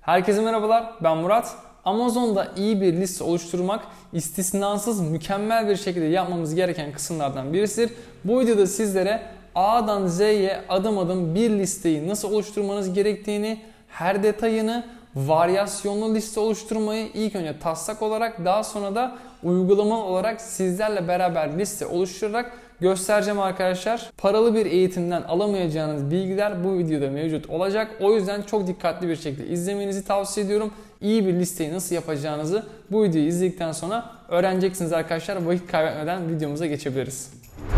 Herkese merhabalar, ben Murat. Amazon'da iyi bir liste oluşturmak istisnasız mükemmel bir şekilde yapmamız gereken kısımlardan birisidir. Bu videoda sizlere A'dan Z'ye adım adım bir listeyi nasıl oluşturmanız gerektiğini, her detayını, varyasyonlu liste oluşturmayı ilk önce taslak olarak daha sonra da uygulamalı olarak sizlerle beraber liste oluşturarak göstereceğim arkadaşlar. Paralı bir eğitimden alamayacağınız bilgiler bu videoda mevcut olacak. O yüzden çok dikkatli bir şekilde izlemenizi tavsiye ediyorum. İyi bir listeyi nasıl yapacağınızı bu videoyu izledikten sonra öğreneceksiniz arkadaşlar. Vakit kaybetmeden videomuza geçebiliriz.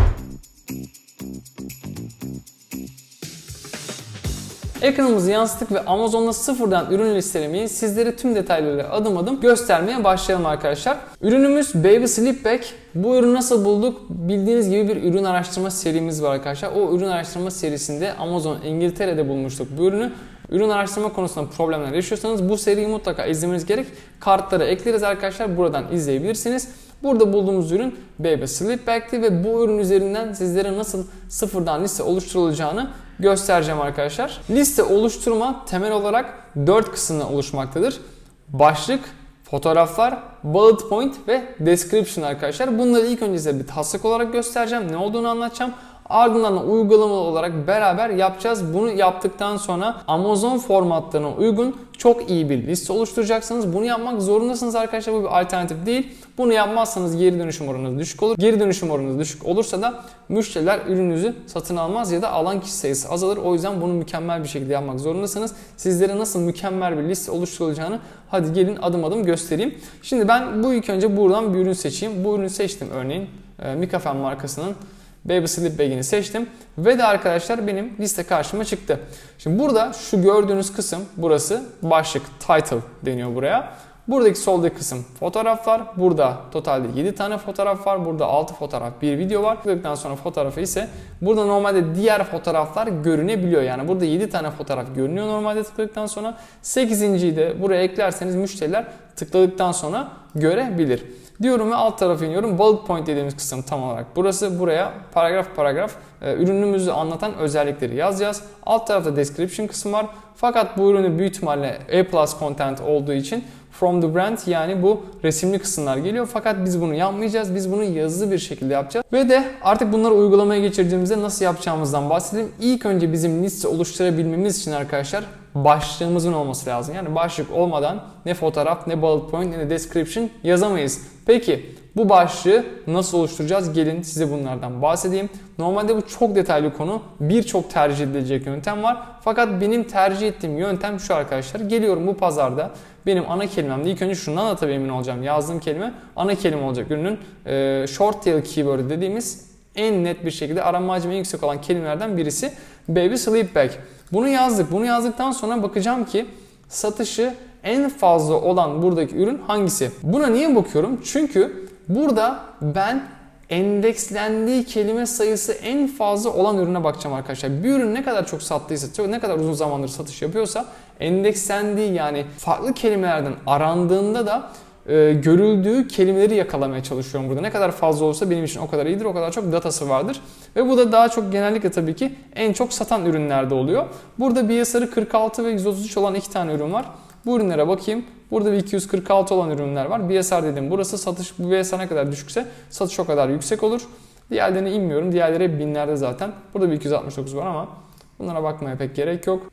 Ekranımızı yansıttık ve Amazon'da sıfırdan ürün listelemeyi sizlere tüm detaylarıyla adım adım göstermeye başlayalım arkadaşlar. Ürünümüz Baby Sleep Bag. Bu ürünü nasıl bulduk? Bildiğiniz gibi bir ürün araştırma serimiz var arkadaşlar. O ürün araştırma serisinde Amazon İngiltere'de bulmuştuk bu ürünü. Ürün araştırma konusunda problemler yaşıyorsanız bu seriyi mutlaka izlemeniz gerek. Kartlara ekleriz arkadaşlar. Buradan izleyebilirsiniz. Burada bulduğumuz ürün Baby Sleep Bag'ti ve bu ürün üzerinden sizlere nasıl sıfırdan liste oluşturulacağını göstereceğim arkadaşlar. Liste oluşturma temel olarak 4 kısımdan oluşmaktadır. Başlık, fotoğraflar, bullet point ve description arkadaşlar. Bunları ilk önce size bir taslak olarak göstereceğim. Ne olduğunu anlatacağım. Ardından da uygulamalı olarak beraber yapacağız. Bunu yaptıktan sonra Amazon formatlarına uygun çok iyi bir liste oluşturacaksınız. Bunu yapmak zorundasınız arkadaşlar. Bu bir alternatif değil. Bunu yapmazsanız geri dönüşüm oranınız düşük olur. Geri dönüşüm oranınız düşük olursa da müşteriler ürününüzü satın almaz ya da alan kişi sayısı azalır. O yüzden bunu mükemmel bir şekilde yapmak zorundasınız. Sizlere nasıl mükemmel bir liste oluşturulacağını hadi gelin adım adım göstereyim. Şimdi ben ilk önce buradan bir ürün seçeyim. Bu ürünü seçtim örneğin. Mikafen markasının Baby Sleep Bag'ini seçtim ve de arkadaşlar benim liste karşıma çıktı. Şimdi burada şu gördüğünüz kısım burası başlık, title deniyor buraya. Buradaki soldaki kısım fotoğraflar. Burada totalde 7 tane fotoğraf var. Burada 6 fotoğraf, bir video var. Tıkladıktan sonra fotoğrafı ise burada normalde diğer fotoğraflar görünebiliyor. Yani burada 7 tane fotoğraf görünüyor normalde tıkladıktan sonra. 8.'yi de buraya eklerseniz müşteriler tıkladıktan sonra görebilir. Diyorum ve alt tarafa iniyorum. Bullet point dediğimiz kısım tam olarak burası. Buraya paragraf paragraf ürünümüzü anlatan özellikleri yazacağız. Alt tarafta description kısmı var. Fakat bu ürünü büyük ihtimalle A+ content olduğu için from the brand yani bu resimli kısımlar geliyor. Fakat biz bunu yapmayacağız. Biz bunu yazılı bir şekilde yapacağız. Ve de artık bunları uygulamaya geçirdiğimizde nasıl yapacağımızdan bahsedelim. İlk önce bizim liste oluşturabilmemiz için arkadaşlar başlığımızın olması lazım. Yani başlık olmadan ne fotoğraf, ne bullet point, ne de description yazamayız. Peki bu başlığı nasıl oluşturacağız? Gelin size bunlardan bahsedeyim. Normalde bu çok detaylı konu. Birçok tercih edilecek yöntem var. Fakat benim tercih ettiğim yöntem şu arkadaşlar. Geliyorum bu pazarda benim ana kelimemde ilk önce şundan da tabii emin olacağım. Yazdığım kelime ana kelime olacak ürünün. Short tail keyword dediğimiz en net bir şekilde arama hacmi en yüksek olan kelimelerden birisi Baby Sleep Bag. Bunu yazdık. Bunu yazdıktan sonra bakacağım ki satışı en fazla olan buradaki ürün hangisi? Buna niye bakıyorum? Çünkü burada ben endekslendiği kelime sayısı en fazla olan ürüne bakacağım arkadaşlar. Bir ürün ne kadar çok sattıysa, ne kadar uzun zamandır satış yapıyorsa endekslendiği yani farklı kelimelerden arandığında da görüldüğü kelimeleri yakalamaya çalışıyorum burada. Ne kadar fazla olursa benim için o kadar iyidir, o kadar çok datası vardır. Ve bu da daha çok genellikle tabii ki en çok satan ürünlerde oluyor. Burada BSR'ı 46 ve 133 olan 2 tane ürün var. Bu ürünlere bakayım. Burada bir 246 olan ürünler var. BSR dedim. Burası satış, bu BSR ne kadar düşükse satış o kadar yüksek olur. Diğerlerine inmiyorum. Diğerleri binlerde zaten. Burada bir 269 var ama bunlara bakmaya pek gerek yok.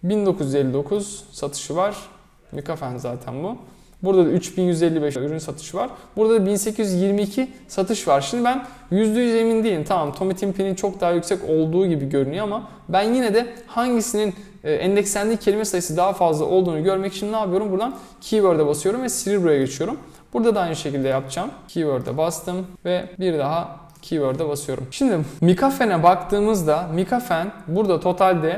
1959 satışı var. Mikafen zaten bu. Burada da 3155 ürün satışı var. Burada da 1822 satış var. Şimdi ben %100 emin değilim. Tamam Tommy Timpi'nin çok daha yüksek olduğu gibi görünüyor ama ben yine de hangisinin endekslendiği kelime sayısı daha fazla olduğunu görmek için ne yapıyorum? Buradan keyword'e basıyorum ve Cerebro'ya geçiyorum. Burada da aynı şekilde yapacağım. Keyword'e bastım ve bir daha keyword'e basıyorum. Şimdi Mikafen'e baktığımızda Mikafen burada totalde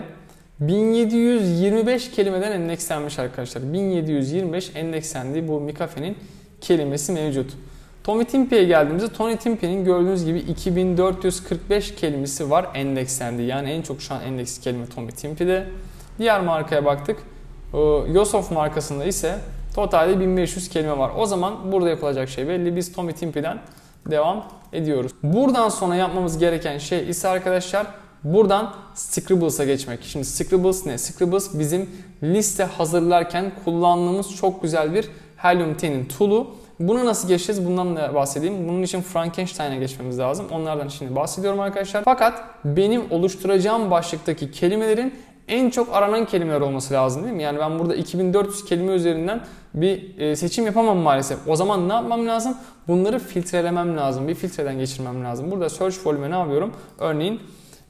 1725 kelimeden endekslenmiş arkadaşlar. 1725 endekslendiği bu Mikafen'in kelimesi mevcut. Tommy Timpi'ye geldiğimizde Tommy Timpi'nin gördüğünüz gibi 2445 kelimesi var endekslendiği. Yani en çok şu an endeksli kelime Tommy Timpi'de. Diğer markaya baktık. Yosof markasında ise totalde 1500 kelime var. O zaman burada yapılacak şey belli. Biz Tommy Timpi'den devam ediyoruz. Buradan sonra yapmamız gereken şey ise arkadaşlar buradan Scribbles'a geçmek. Şimdi Scribbles ne? Scribbles bizim liste hazırlarken kullandığımız çok güzel bir Helium 10'in tool'u. Bunu nasıl geçeceğiz? Bundan da bahsedeyim. Bunun için Frankenstein'a geçmemiz lazım. Onlardan şimdi bahsediyorum arkadaşlar. Fakat benim oluşturacağım başlıktaki kelimelerin en çok aranan kelimeler olması lazım değil mi? Yani ben burada 2400 kelime üzerinden bir seçim yapamam maalesef. O zaman ne yapmam lazım? Bunları filtrelemem lazım. Bir filtreden geçirmem lazım. Burada search volume'e ne yapıyorum? Örneğin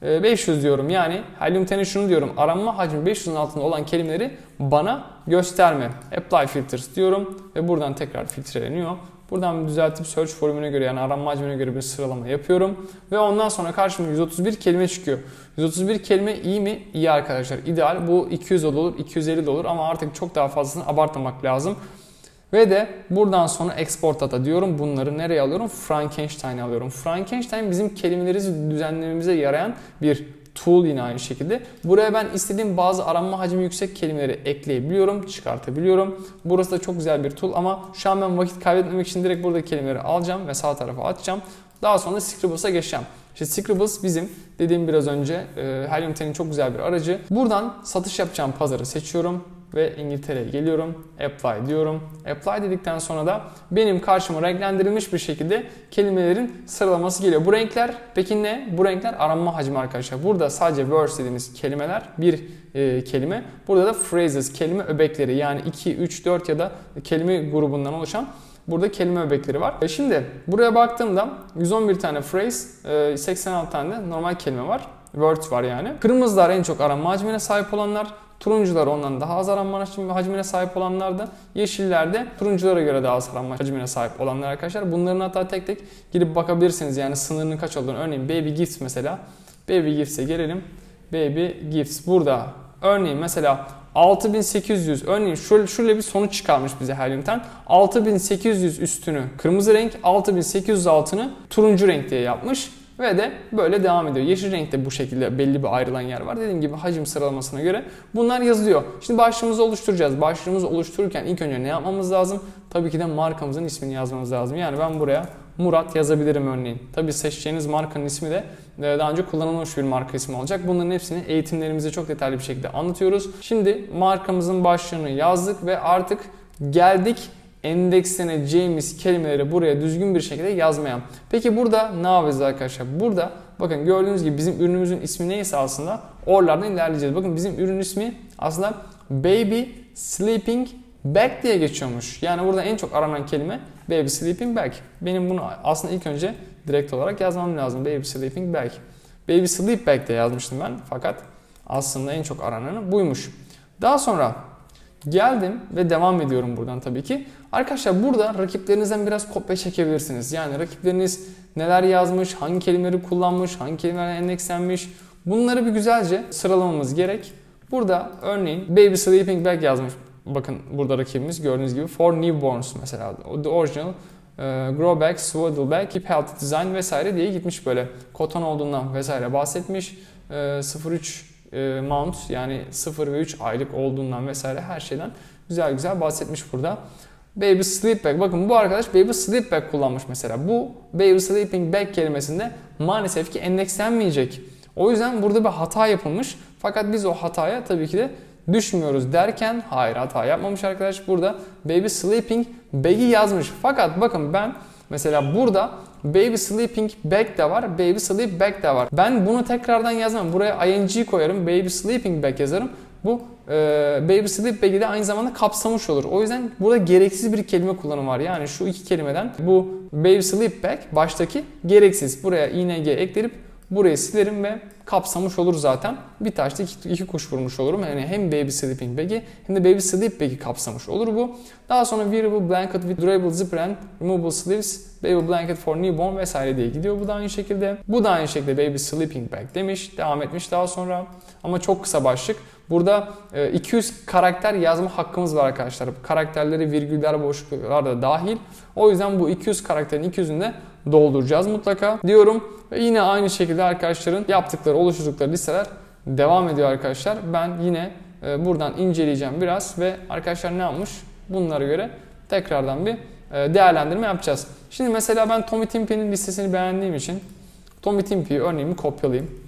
500 diyorum. Yani Helium 10'e şunu diyorum. Aranma hacmi 500'ün altında olan kelimeleri bana gösterme. Apply filters diyorum ve buradan tekrar filtreleniyor. Buradan düzeltip search volümüne göre yani aranma hacmine göre bir sıralama yapıyorum. Ve ondan sonra karşıma 131 kelime çıkıyor. 131 kelime iyi mi? İyi arkadaşlar. İdeal. Bu 200 olur, 250 de olur ama artık çok daha fazlasını abartmamak lazım. Ve de buradan sonra export data diyorum. Bunları nereye alıyorum? Frankenstein'e alıyorum. Frankenstein bizim kelimeleri düzenlememize yarayan bir tool yine aynı şekilde. Buraya ben istediğim bazı aranma hacmi yüksek kelimeleri ekleyebiliyorum, çıkartabiliyorum. Burası da çok güzel bir tool ama şu an ben vakit kaybetmemek için direkt burada kelimeleri alacağım ve sağ tarafa atacağım. Daha sonra Scribbles'a geçeceğim. İşte Scribbles bizim dediğim biraz önce Helium 10'in çok güzel bir aracı. Buradan satış yapacağım pazarı seçiyorum ve İngiltere'ye geliyorum. Apply diyorum. Apply dedikten sonra da benim karşıma renklendirilmiş bir şekilde kelimelerin sıralaması geliyor. Bu renkler peki ne? Bu renkler aranma hacmi arkadaşlar. Burada sadece words dediğimiz kelimeler bir kelime. Burada da phrases kelime öbekleri yani 2, 3, 4 ya da kelime grubundan oluşan burada kelime öbekleri var. Şimdi buraya baktığımda 111 tane phrase, 86 tane de normal kelime var. Words var yani. Kırmızılar en çok aranma hacmine sahip olanlar. Turuncular ondan daha az aranma hacmine sahip olanlardı. Yeşiller de turunculara göre daha az aranma hacmine sahip olanlar arkadaşlar. Bunların hatta tek tek girip bakabilirsiniz yani sınırının kaç olduğunu. Örneğin Baby Gifts mesela. Baby Gifts'e gelelim. Baby Gifts burada. Örneğin mesela 6800 örneğin şöyle bir sonuç çıkarmış bize Helium 10. 6800 üstünü kırmızı renk, 6800 altını turuncu renk diye yapmış. Ve de böyle devam ediyor. Yeşil renkte bu şekilde belli bir ayrılan yer var. Dediğim gibi hacim sıralamasına göre bunlar yazılıyor. Şimdi başlığımızı oluşturacağız. Başlığımızı oluştururken ilk önce ne yapmamız lazım? Tabii ki de markamızın ismini yazmamız lazım. Yani ben buraya Murat yazabilirim örneğin. Tabii seçeceğiniz markanın ismi de daha önce kullanılmış bir marka ismi olacak. Bunların hepsini eğitimlerimizde çok detaylı bir şekilde anlatıyoruz. Şimdi markamızın başlığını yazdık ve artık geldik endeksleneceğimiz kelimeleri buraya düzgün bir şekilde yazmaya. Peki burada ne yapacağız arkadaşlar? Burada bakın gördüğünüz gibi bizim ürünümüzün ismi neyse aslında oralardan ilerleyeceğiz. Bakın bizim ürün ismi aslında Baby Sleeping Bag diye geçiyormuş. Yani burada en çok aranan kelime Baby Sleeping Bag. Benim bunu aslında ilk önce direkt olarak yazmam lazım. Baby Sleeping Bag. Baby Sleep Bag diye yazmıştım ben. Fakat aslında en çok arananı buymuş. Daha sonra geldim ve devam ediyorum buradan tabii ki. Arkadaşlar burada rakiplerinizden biraz kopya çekebilirsiniz. Yani rakipleriniz neler yazmış, hangi kelimeleri kullanmış, hangi kelimeler endekslenmiş. Bunları bir güzelce sıralamamız gerek. Burada örneğin Baby Sleeping Bag yazmış. Bakın burada rakibimiz gördüğünüz gibi for newborns mesela. The original grow bag, swaddle bag, keep healthy design vesaire diye gitmiş böyle. Koton olduğundan vesaire bahsetmiş. 0-3 month yani 0 ve 3 aylık olduğundan vesaire her şeyden güzel bahsetmiş burada. Baby sleep bag. Bakın bu arkadaş baby sleep bag kullanmış mesela. Bu baby sleeping bag kelimesinde maalesef ki endekslenmeyecek. O yüzden burada bir hata yapılmış. Fakat biz o hataya tabii ki de düşmüyoruz derken hayır hata yapmamış arkadaş. Burada baby sleeping bag'i yazmış. Fakat bakın ben mesela burada baby sleeping bag de var, baby sleep bag de var. Ben bunu tekrardan yazmam. Buraya ing koyarım, baby sleeping bag yazarım. Bu baby sleep bag'i de aynı zamanda kapsamış olur. O yüzden burada gereksiz bir kelime kullanımı var. Yani şu iki kelimeden bu baby sleep bag baştaki gereksiz. Buraya ing eklenip burayı silerim ve kapsamış olur zaten. Bir taşla iki kuş vurmuş olurum. Yani hem baby sleeping bag'i hem de baby sleep bag'i kapsamış olur bu. Daha sonra wearable blanket with durable zipper and removable sleeves, baby blanket for newborn vesaire diye gidiyor. Bu da aynı şekilde. Bu da aynı şekilde baby sleeping bag demiş. Devam etmiş daha sonra. Ama çok kısa başlık. Burada 200 karakter yazma hakkımız var arkadaşlar. Karakterleri, virgüller, boşluklar da dahil. O yüzden bu 200 karakterin 200'ünü de dolduracağız mutlaka diyorum. Ve yine aynı şekilde arkadaşların yaptıkları, oluşturdukları listeler devam ediyor arkadaşlar. Ben yine buradan inceleyeceğim biraz ve arkadaşlar ne yapmış? Bunlara göre tekrardan bir değerlendirme yapacağız. Şimdi mesela ben Tommy Timpi'nin listesini beğendiğim için Tommy Timpi'yi örneğin kopyalayayım.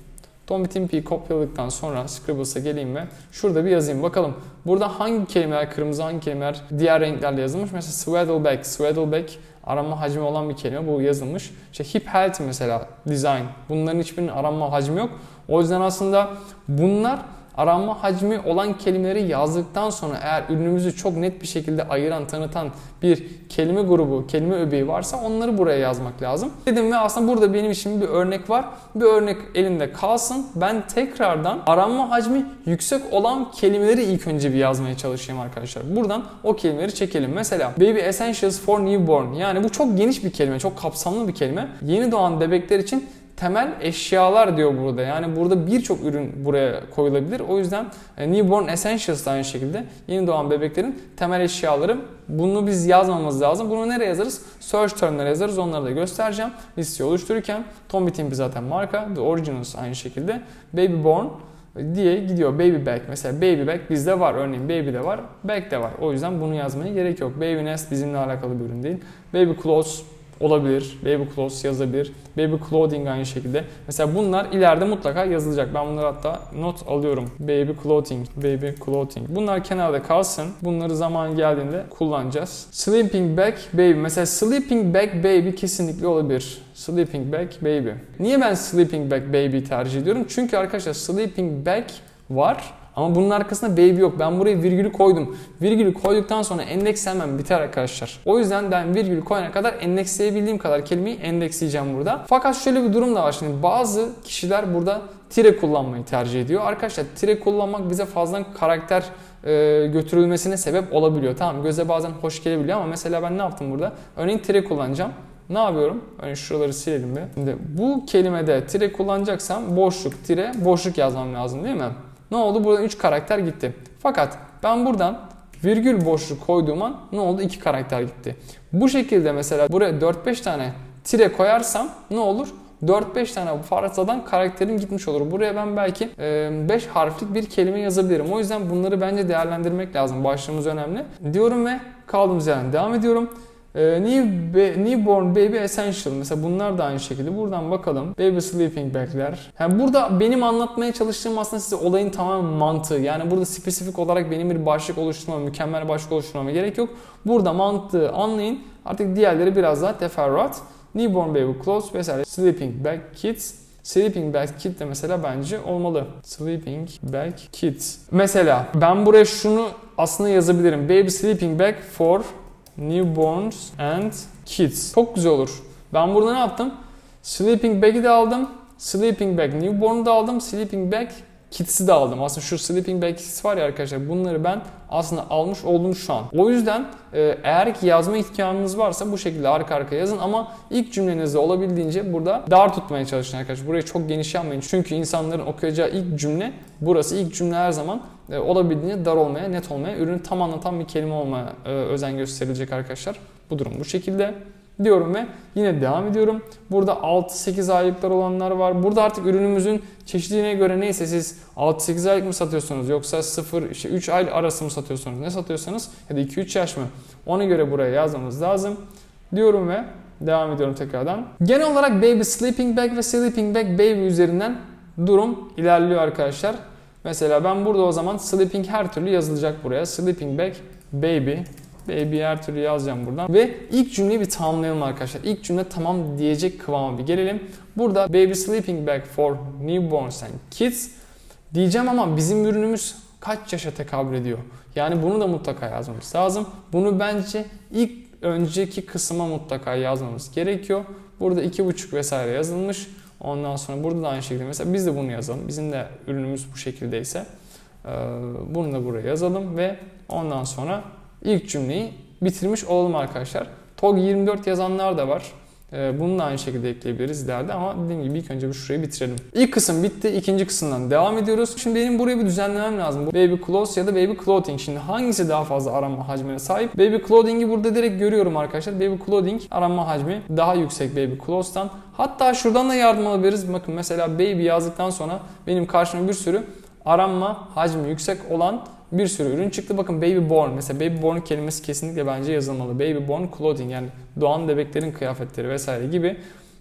Tommy Timpi'yi kopyaladıktan sonra Scribbles'a geleyim ve şurada bir yazayım. Bakalım burada hangi kelimeler kırmızı, hangi kelimeler diğer renklerle yazılmış. Mesela swaddleback, swaddleback aranma hacmi olan bir kelime, bu yazılmış. İşte hip healthy mesela, design. Bunların hiçbirinin aranma hacmi yok. O yüzden aslında bunlar aranma hacmi olan kelimeleri yazdıktan sonra eğer ürünümüzü çok net bir şekilde ayıran, tanıtan bir kelime grubu, kelime öbeği varsa onları buraya yazmak lazım. Dedim ve aslında burada benim için bir örnek var. Bir örnek elimde kalsın. Ben tekrardan aranma hacmi yüksek olan kelimeleri ilk önce bir yazmaya çalışayım arkadaşlar. Buradan o kelimeleri çekelim. Mesela Baby Essentials for Newborn. Yani bu çok geniş bir kelime, çok kapsamlı bir kelime. Yeni doğan bebekler için temel eşyalar diyor burada. Yani burada birçok ürün buraya koyulabilir. O yüzden Newborn Essentials da aynı şekilde yeni doğan bebeklerin temel eşyaları. Bunu biz yazmamız lazım. Bunu nereye yazarız? Search term'lere yazarız. Onları da göstereceğim. Listeyi oluştururken Tommy Timpi zaten marka. The Originals aynı şekilde. Baby Born diye gidiyor. Baby Bag. Mesela Baby Bag bizde var. Örneğin Baby de var. Bag de var. O yüzden bunu yazmaya gerek yok. Baby Nest bizimle alakalı bir ürün değil. Baby Clothes olabilir. Baby clothes yazabilir. Baby clothing aynı şekilde. Mesela bunlar ileride mutlaka yazılacak. Ben bunları hatta not alıyorum. Baby clothing, baby clothing. Bunlar kenarda kalsın. Bunları zaman geldiğinde kullanacağız. Sleeping bag baby. Mesela sleeping bag baby kesinlikle olabilir. Sleeping bag baby. Niye ben sleeping bag baby tercih ediyorum? Çünkü arkadaşlar sleeping bag var. Ama bunun arkasında baby yok. Ben buraya virgülü koydum. Virgülü koyduktan sonra endeks hemen biter arkadaşlar. O yüzden ben virgülü koyana kadar endeksleyebildiğim kadar kelimeyi endeksleyeceğim burada. Fakat şöyle bir durum da var. Şimdi bazı kişiler burada tire kullanmayı tercih ediyor. Arkadaşlar tire kullanmak bize fazladan karakter götürülmesine sebep olabiliyor. Tamam, göze bazen hoş gelebiliyor ama mesela ben ne yaptım burada? Örneğin tire kullanacağım. Ne yapıyorum? Örneğin şuraları silelim bir. Şimdi bu kelimede tire kullanacaksam boşluk, tire, boşluk yazmam lazım değil mi? Ne oldu? Buradan 3 karakter gitti. Fakat ben buradan virgül boşluk koyduğum an ne oldu? 2 karakter gitti. Bu şekilde mesela buraya 4-5 tane tire koyarsam ne olur? 4-5 tane fazladan karakterim gitmiş olur. Buraya ben belki 5 harflik bir kelime yazabilirim. O yüzden bunları bence değerlendirmek lazım. Başlığımız önemli. Diyorum ve kaldığımız yerden devam ediyorum. Newborn Baby Essential mesela bunlar da aynı şekilde. Buradan bakalım. Baby Sleeping Bag'ler. Yani burada benim anlatmaya çalıştığım aslında size olayın tamamen mantığı. Yani burada spesifik olarak benim bir başlık oluşturmama, mükemmel başlık oluşturmama gerek yok. Burada mantığı anlayın. Artık diğerleri biraz daha teferruat. Newborn Baby Clothes vesaire. Sleeping Bag Kids. Sleeping Bag Kit de mesela bence olmalı. Sleeping Bag Kids. Mesela ben buraya şunu aslında yazabilirim. Baby Sleeping Bag for Newborns and Kids. Çok güzel olur. Ben burada ne yaptım? Sleeping Bag'i de aldım. Sleeping Bag Newborn'u da aldım. Sleeping Bag Kids'i de aldım. Aslında şu Sleeping Bag Kids var ya arkadaşlar, bunları ben aslında almış oldum şu an. O yüzden eğer ki yazma imkanınız varsa bu şekilde arka arkaya yazın ama ilk cümlenizde olabildiğince burada dar tutmaya çalışın arkadaşlar. Burayı çok geniş yapmayın. Çünkü insanların okuyacağı ilk cümle burası. İlk cümle her zaman olabildiğince dar olmaya, net olmaya, ürünü tam anlatan bir kelime olmaya özen gösterilecek arkadaşlar. Bu durum bu şekilde diyorum ve yine devam ediyorum. Burada 6-8 aylıklar olanlar var. Burada artık ürünümüzün çeşitliliğine göre neyse siz 6-8 aylık mı satıyorsunuz yoksa 0-3 ay arası mı satıyorsunuz, ne satıyorsanız ya da 2-3 yaş mı, ona göre buraya yazmamız lazım diyorum ve devam ediyorum tekrardan. Genel olarak Baby Sleeping Bag ve Sleeping Bag Baby üzerinden durum ilerliyor arkadaşlar. Mesela ben burada o zaman Sleeping her türlü yazılacak buraya. Sleeping Bag Baby. Baby her türlü yazacağım buradan. Ve ilk cümleyi bir tamamlayalım arkadaşlar. İlk cümle tamam diyecek kıvama bir gelelim. Burada Baby Sleeping Bag for Newborns and Kids diyeceğim ama bizim ürünümüz kaç yaşa tekabül ediyor? Yani bunu da mutlaka yazmamız lazım. Bunu bence ilk önceki kısma mutlaka yazmamız gerekiyor. Burada 2,5 vesaire yazılmış. Ondan sonra burada da aynı şekilde mesela biz de bunu yazalım. Bizim de ürünümüz bu şekildeyse bunu da buraya yazalım ve ondan sonra ilk cümleyi bitirmiş olalım arkadaşlar. TOG 24 yazanlar da var. Bunu da aynı şekilde ekleyebiliriz ileride ama dediğim gibi ilk önce bir şurayı bitirelim. İlk kısım bitti. İkinci kısımdan devam ediyoruz. Şimdi benim burayı bir düzenlemem lazım. Baby Clothes ya da Baby Clothing. Şimdi hangisi daha fazla aranma hacmine sahip? Baby Clothing'i burada direkt görüyorum arkadaşlar. Baby Clothing aranma hacmi daha yüksek Baby Clothes'tan. Hatta şuradan da yardım alabiliriz. Bakın mesela Baby yazdıktan sonra benim karşıma bir sürü aranma hacmi yüksek olan bir sürü ürün çıktı. Bakın Baby Born. Mesela Baby Born kelimesi kesinlikle bence yazılmalı. Baby Born Clothing yani doğan bebeklerin kıyafetleri vesaire gibi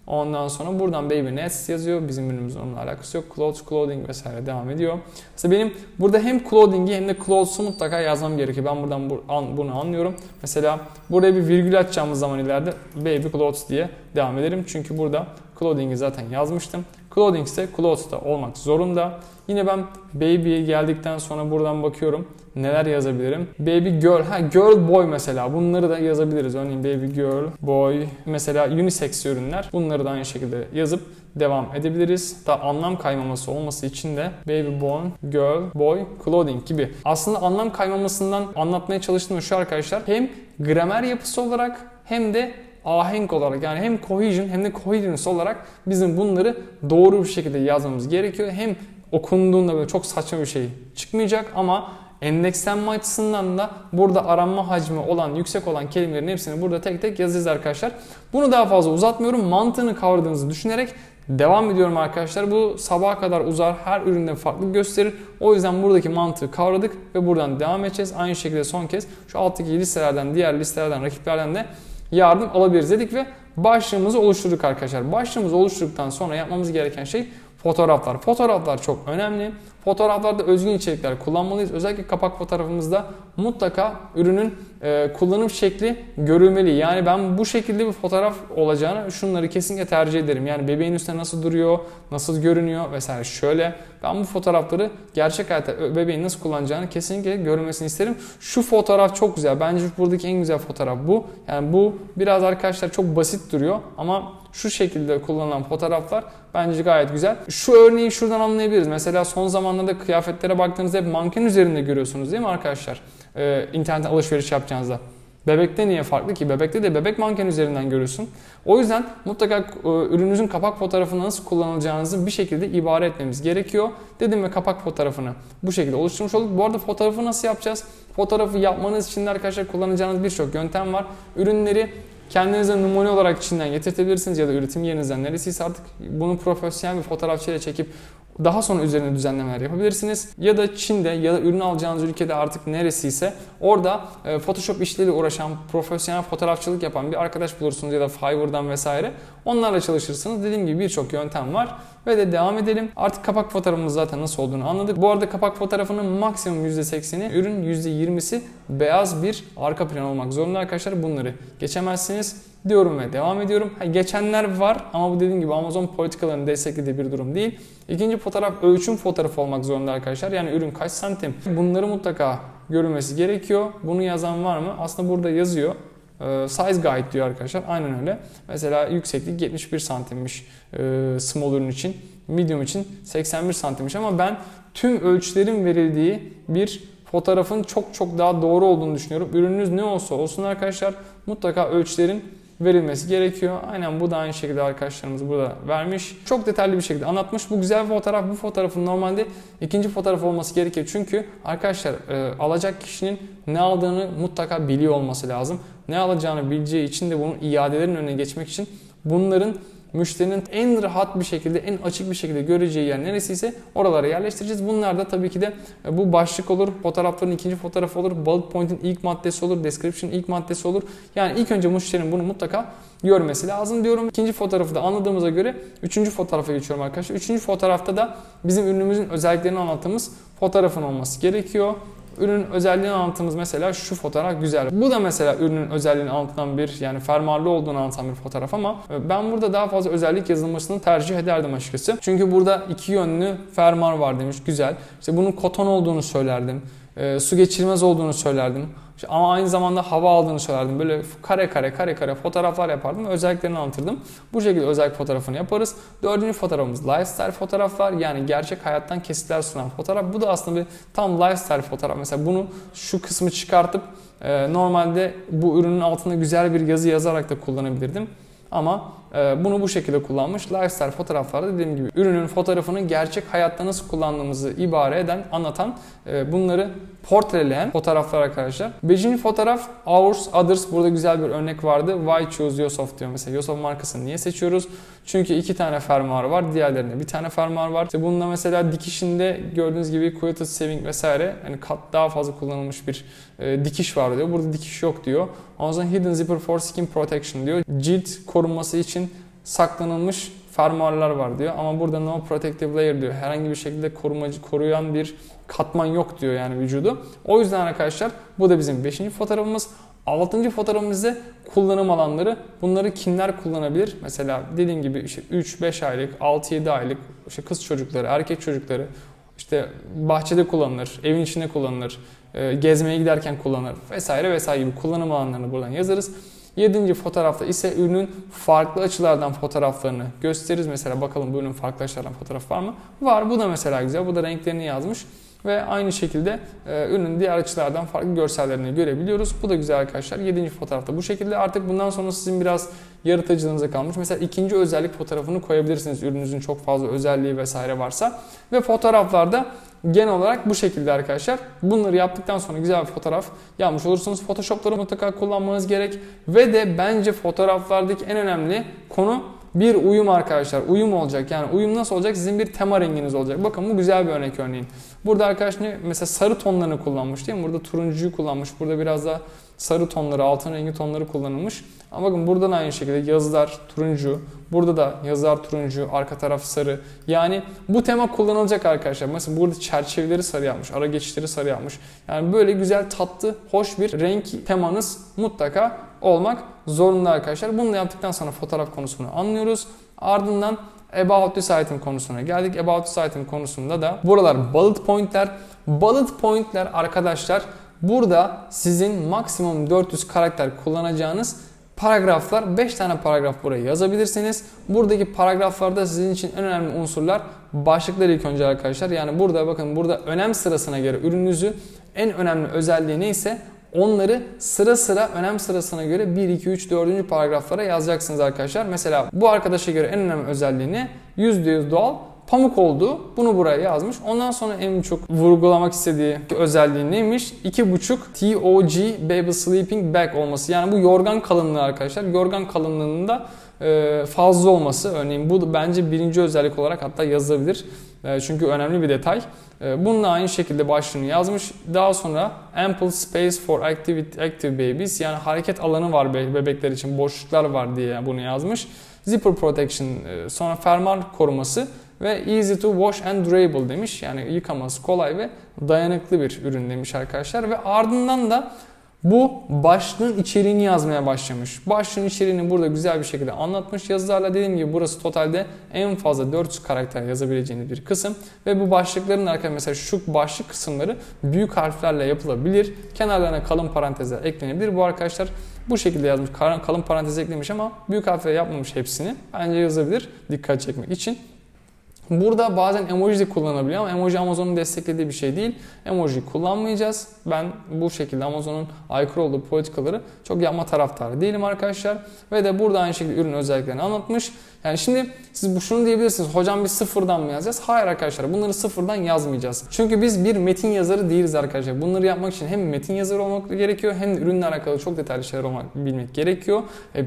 Ondan sonra buradan Baby Nets yazıyor. Bizim ürünümüzün onunla alakası yok. Clothes, clothing vesaire devam ediyor. Mesela benim burada hem clothing'i hem de clothes'u mutlaka yazmam gerekiyor. Ben buradan bunu anlıyorum. Mesela buraya bir virgül atacağımız zaman ileride Baby Clothes diye devam ederim. Çünkü burada clothing'i zaten yazmıştım. Clothing ise clothes da olmak zorunda. Yine ben baby'ye geldikten sonra buradan bakıyorum. Neler yazabilirim? Baby girl, girl boy mesela. Bunları da yazabiliriz. Örneğin baby girl, boy, mesela unisex ürünler. Bunları da aynı şekilde yazıp devam edebiliriz. Da anlam kaymaması olması için de baby born, girl, boy, clothing gibi. Aslında anlam kaymamasından anlatmaya çalıştığım şu arkadaşlar. Hem gramer yapısı olarak hem de ahenk olarak, yani hem cohesion hem de coherence olarak bizim bunları doğru bir şekilde yazmamız gerekiyor. Hem okunduğunda böyle çok saçma bir şey çıkmayacak ama endekslenme açısından da burada aranma hacmi olan, yüksek olan kelimelerin hepsini burada tek tek yazacağız arkadaşlar. Bunu daha fazla uzatmıyorum. Mantığını kavradığınızı düşünerek devam ediyorum arkadaşlar. Bu sabaha kadar uzar. Her üründe farklı gösterir. O yüzden buradaki mantığı kavradık ve buradan devam edeceğiz. Aynı şekilde son kez şu alttaki listelerden, diğer listelerden, rakiplerden de yardım alabiliriz dedik ve başlığımızı oluşturduk arkadaşlar. Başlığımızı oluşturduktan sonra yapmamız gereken şey fotoğraflar. Fotoğraflar çok önemli. Fotoğraflarda özgün içerikler kullanmalıyız. Özellikle kapak fotoğrafımızda mutlaka ürünün kullanım şekli görülmeli. Yani ben bu şekilde bir fotoğraf olacağını şunları kesinlikle tercih ederim. Yani bebeğin üstüne nasıl duruyor, nasıl görünüyor vesaire şöyle. Ben bu fotoğrafları gerçek hayatta bebeğin nasıl kullanacağını kesinlikle görülmesini isterim. Şu fotoğraf çok güzel. Bence buradaki en güzel fotoğraf bu. Yani bu biraz arkadaşlar çok basit duruyor ama şu şekilde kullanılan fotoğraflar bence gayet güzel. Şu örneği şuradan anlayabiliriz. Mesela son zamanlarda kıyafetlere baktığınızda hep manken üzerinde görüyorsunuz değil mi arkadaşlar? İnternetten alışveriş yapacağınızda. Bebekte niye farklı ki? Bebekte de bebek manken üzerinden görüyorsun. O yüzden mutlaka ürününüzün kapak fotoğrafını nasıl kullanılacağınızı bir şekilde ibare etmemiz gerekiyor. Dedim ve kapak fotoğrafını bu şekilde oluşturmuş olduk. Bu arada fotoğrafı nasıl yapacağız? Fotoğrafı yapmanız için de arkadaşlar kullanacağınız birçok yöntem var. Ürünleri kendinize numune olarak Çin'den getirtebilirsiniz ya da üretim yerinizden neresiyse artık bunu profesyonel bir fotoğrafçıyla çekip daha sonra üzerine düzenlemeler yapabilirsiniz. Ya da Çin'de ya da ürün alacağınız ülkede artık neresiyse orada Photoshop işleriyle uğraşan, profesyonel fotoğrafçılık yapan bir arkadaş bulursunuz ya da Fiverr'dan vesaire. Onlarla çalışırsınız. Dediğim gibi birçok yöntem var. Ve de devam edelim. Artık kapak fotoğrafımız zaten nasıl olduğunu anladık. Bu arada kapak fotoğrafının maksimum %80'i, ürün %20'si beyaz bir arka plan olmak zorunda arkadaşlar. Bunları geçemezsiniz diyorum ve devam ediyorum. Geçenler var ama bu dediğim gibi Amazon politikalarını desteklediği bir durum değil. İkinci fotoğraf ölçüm fotoğrafı olmak zorunda arkadaşlar. Yani ürün kaç santim? Bunları mutlaka görülmesi gerekiyor. Bunu yazan var mı? Aslında burada yazıyor. Size guide diyor arkadaşlar. Aynen öyle. Mesela yükseklik 71 santimmiş small ürün için. Medium için 81 santimmiş ama ben tüm ölçülerin verildiği bir fotoğrafın çok daha doğru olduğunu düşünüyorum. Ürününüz ne olsa olsun arkadaşlar mutlaka ölçülerin verilmesi gerekiyor. Aynen bu da aynı şekilde arkadaşlarımız burada vermiş. Çok detaylı bir şekilde anlatmış. Bu güzel bir fotoğraf. Bu fotoğrafın normalde ikinci fotoğraf olması gerekiyor. Çünkü arkadaşlar alacak kişinin ne aldığını mutlaka biliyor olması lazım. Ne alacağını bileceği için de bunun iadelerin önüne geçmek için bunların müşterinin en rahat bir şekilde, en açık bir şekilde göreceği yer neresiyse oralara yerleştireceğiz. Bunlar da tabii ki de bu başlık olur, fotoğrafların ikinci fotoğrafı olur, bullet point'in ilk maddesi olur, description'ın ilk maddesi olur. Yani ilk önce müşterinin bunu mutlaka görmesi lazım diyorum. İkinci fotoğrafı da anladığımıza göre üçüncü fotoğrafa geçiyorum arkadaşlar. Üçüncü fotoğrafta da bizim ürünümüzün özelliklerini anlattığımız fotoğrafın olması gerekiyor. Ürünün özelliğini anlattığımız mesela şu fotoğraf güzel. Bu da mesela ürünün özelliğini anlatan bir, yani fermuarlı olduğunu anlatan bir fotoğraf ama ben burada daha fazla özellik yazılmasını tercih ederdim açıkçası. Çünkü burada iki yönlü fermuar var demiş. Güzel. İşte bunun koton olduğunu söylerdim. Su geçirmez olduğunu söylerdim. Ama aynı zamanda hava aldığını söylerdim. Böyle kare fotoğraflar yapardım ve özelliklerini anlatırdım. Bu şekilde özellik fotoğrafını yaparız. Dördüncü fotoğrafımız lifestyle fotoğraflar. Yani gerçek hayattan kesitler sunan fotoğraf. Bu da aslında bir tam lifestyle fotoğraf. Mesela bunu şu kısmı çıkartıp normalde bu ürünün altında güzel bir yazı yazarak da kullanabilirdim. Ama bunu bu şekilde kullanmış. Lifestyle fotoğraflarda dediğim gibi ürünün fotoğrafını gerçek hayatta nasıl kullandığımızı ibare eden, anlatan, bunları portreleyen fotoğraflar arkadaşlar. Beşinci fotoğraf ours, others. Burada güzel bir örnek vardı. Why choose Yosof diyor. Mesela Yosof markasını niye seçiyoruz? Çünkü iki tane fermuar var. Diğerlerinde bir tane fermuar var. İşte bunda mesela dikişinde gördüğünüz gibi quilted saving vesaire, yani kat daha fazla kullanılmış bir dikiş var diyor. Burada dikiş yok diyor. Ondan sonra hidden zipper for skin protection diyor. Cilt korunması için saklanılmış fermuarlar var diyor. Ama burada no protective layer diyor. Herhangi bir şekilde koruyan bir katman yok diyor yani vücudu. O yüzden arkadaşlar bu da bizim 5. fotoğrafımız. 6. fotoğrafımızda kullanım alanları. Bunları kimler kullanabilir? Mesela dediğim gibi işte 3-5 aylık, 6-7 aylık işte kız çocukları, erkek çocukları işte bahçede kullanılır, evin içinde kullanılır, gezmeye giderken kullanılır vesaire vesaire gibi kullanım alanlarını buradan yazarız. 7. fotoğrafta ise ürünün farklı açılardan fotoğraflarını gösteririz. Mesela bakalım bu ürünün farklı açılardan fotoğraf var mı? Var. Bu da mesela güzel. Bu da renklerini yazmış. Ve aynı şekilde ürünün diğer açılardan farklı görsellerini görebiliyoruz. Bu da güzel arkadaşlar. 7. fotoğrafta bu şekilde. Artık bundan sonra sizin biraz yaratıcılığınıza kalmış. Mesela ikinci özellik fotoğrafını koyabilirsiniz. Ürününüzün çok fazla özelliği vesaire varsa. Ve fotoğraflarda genel olarak bu şekilde arkadaşlar. Bunları yaptıktan sonra güzel bir fotoğraf yapmış olursunuz. Photoshop'ları mutlaka kullanmanız gerek. Ve de bence fotoğraflardaki en önemli konu bir uyum arkadaşlar. Uyum olacak. Yani uyum nasıl olacak? Sizin bir tema renginiz olacak. Bakın bu güzel bir örnek örneğin. Burada arkadaşlar mesela sarı tonlarını kullanmış değil mi? Burada turuncuyu kullanmış. Burada biraz da sarı tonları, altın rengi tonları kullanılmış. Ama bakın burada da aynı şekilde yazılar turuncu. Burada da yazılar turuncu, arka taraf sarı. Yani bu tema kullanılacak arkadaşlar. Mesela burada çerçeveleri sarı yapmış, ara geçişleri sarı yapmış. Yani böyle güzel, tatlı, hoş bir renk temanız mutlaka olmak zorunda arkadaşlar. Bunu da yaptıktan sonra fotoğraf konusunu anlıyoruz. Ardından About this item konusuna geldik. About this item konusunda da buralar bullet point'ler. Bullet point'ler arkadaşlar burada sizin maksimum 400 karakter kullanacağınız paragraflar. 5 tane paragraf buraya yazabilirsiniz. Buradaki paragraflarda sizin için en önemli unsurlar başlıklar ilk önce arkadaşlar. Yani burada bakın burada önem sırasına göre ürününüzü en önemli özelliği neyse onları sıra sıra önem sırasına göre 1, 2, 3, 4. paragraflara yazacaksınız arkadaşlar. Mesela bu arkadaşa göre en önemli özelliğini %100 doğal pamuk olduğu, bunu buraya yazmış. Ondan sonra en çok vurgulamak istediği özelliği neymiş? 2,5 TOG Baby Sleeping Bag olması. Yani bu yorgan kalınlığı arkadaşlar. Yorgan kalınlığının da fazla olması. Örneğin bu bence birinci özellik olarak hatta yazılabilir. Çünkü önemli bir detay. Bununla aynı şekilde başlığını yazmış. Daha sonra ample space for active babies, yani hareket alanı var bebekler için, boşluklar var diye bunu yazmış. Zipper protection, sonra fermuar koruması ve easy to wash and durable demiş. Yani yıkaması kolay ve dayanıklı bir ürün demiş arkadaşlar. Ve ardından da bu başlığın içeriğini yazmaya başlamış. Başlığın içeriğini burada güzel bir şekilde anlatmış yazılarla. Dediğim gibi burası totalde en fazla 400 karakter yazabileceğiniz bir kısım. Ve bu başlıkların arkadaşlar mesela şu başlık kısımları büyük harflerle yapılabilir. Kenarlarına kalın parantezler eklenebilir. Bu arkadaşlar bu şekilde yazmış. Kalın parantez eklemiş ama büyük harfle yapmamış hepsini. Bence yazabilir dikkat çekmek için. Burada bazen emoji de kullanabiliyor ama emoji Amazon'un desteklediği bir şey değil. Emoji kullanmayacağız. Ben bu şekilde Amazon'un aykırı olduğu politikaları çok yapma taraftarı değilim arkadaşlar. Ve de burada aynı şekilde ürün özelliklerini anlatmış. Yani şimdi siz şunu diyebilirsiniz. Hocam biz sıfırdan mı yazacağız? Hayır arkadaşlar, bunları sıfırdan yazmayacağız. Çünkü biz bir metin yazarı değiliz arkadaşlar. Bunları yapmak için hem metin yazarı olmak gerekiyor hem de ürünle alakalı çok detaylı şeyler bilmek gerekiyor.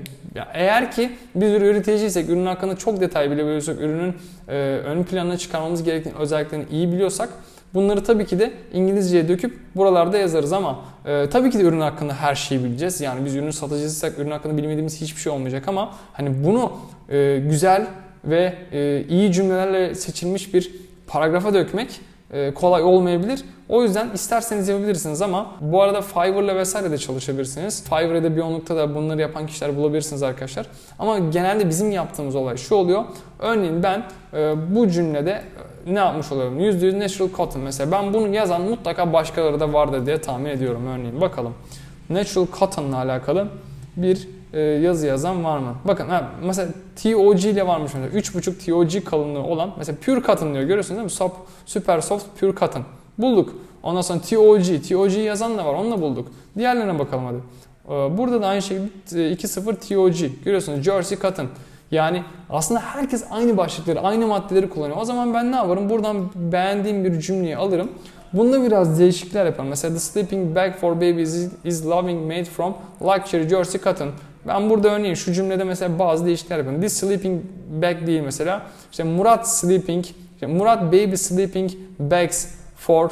Eğer ki biz bir üreticiysek, ürün hakkında çok detay bilebiliyorsak, ürünün ön planına çıkarmamız gereken özelliklerini iyi biliyorsak bunları tabii ki de İngilizceye döküp buralarda yazarız ama tabii ki de ürün hakkında her şeyi bileceğiz. Yani biz ürün satıcısıysak ürün hakkında bilmediğimiz hiçbir şey olmayacak ama hani bunu güzel ve iyi cümlelerle seçilmiş bir paragrafa dökmek kolay olmayabilir. O yüzden isterseniz yapabilirsiniz ama bu arada Fiverr'la vesaire de çalışabilirsiniz. Fiverr Edebiyonluk'ta da bunları yapan kişiler bulabilirsiniz arkadaşlar. Ama genelde bizim yaptığımız olay şu oluyor. Örneğin ben bu cümlede ne yapmış oluyorum? %100 natural cotton mesela. Ben bunu yazan mutlaka başkaları da vardır diye tahmin ediyorum. Örneğin bakalım. Natural cotton'la alakalı bir yazı yazan var mı? Bakın mesela TOG ile varmış mesela 3,5 TOG kalınlığı olan mesela pure cotton diyor, görüyorsunuz değil mi? Super soft pure cotton. Bulduk. Ondan sonra TOG yazan da var, onu da bulduk. Diğerlerine bakalım hadi. Burada da aynı şekilde 2,0 TOG görüyorsunuz, Jersey cotton. Yani aslında herkes aynı başlıkları, aynı maddeleri kullanıyor. O zaman ben ne yaparım? Buradan beğendiğim bir cümleyi alırım. Bunda biraz değişiklikler yaparım. Mesela the sleeping bag for babies is loving made from luxury Jersey cotton. Ben burada örneğin şu cümlede mesela bazı değişiklikler yapıyorum. This sleeping bag değil mesela. İşte Murat baby sleeping bags for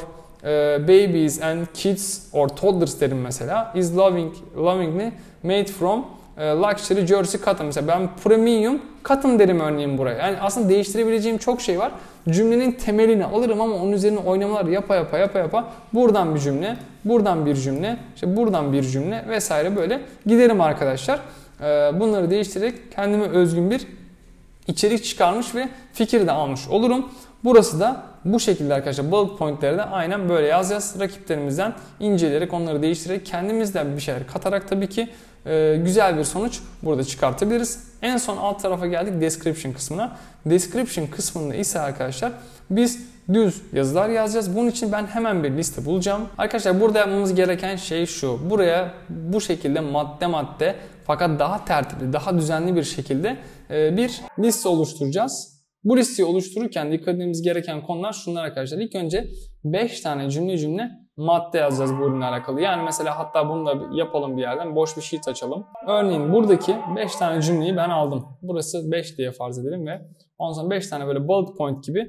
babies and kids or toddlers derim mesela. Is lovingly made from Luxury Jersey Cotton. Mesela ben Premium Cotton derim örneğin buraya. Yani aslında değiştirebileceğim çok şey var. Cümlenin temelini alırım ama onun üzerine oynamalar yapa buradan bir cümle, buradan bir cümle, işte buradan bir cümle vesaire böyle giderim arkadaşlar. Bunları değiştirerek kendime özgün bir içerik çıkarmış ve fikir de almış olurum. Burası da bu şekilde arkadaşlar. Bullet point'leri de aynen böyle yazacağız. Rakiplerimizden inceleyerek, onları değiştirerek, kendimizden bir şeyler katarak tabii ki güzel bir sonuç burada çıkartabiliriz. En son alt tarafa geldik description kısmına. Description kısmında ise arkadaşlar biz düz yazılar yazacağız. Bunun için ben hemen bir liste bulacağım. Arkadaşlar burada yapmamız gereken şey şu. Buraya bu şekilde madde madde fakat daha tertipli, daha düzenli bir şekilde bir liste oluşturacağız. Bu listeyi oluştururken dikkat etmemiz gereken konular şunlar arkadaşlar. İlk önce 5 tane cümle madde yazacağız bu ürünle alakalı. Yani mesela hatta bunu da yapalım bir yerden. Boş bir sheet açalım. Örneğin buradaki 5 tane cümleyi ben aldım. Burası 5 diye farz edelim ve ondan sonra 5 tane böyle bullet point gibi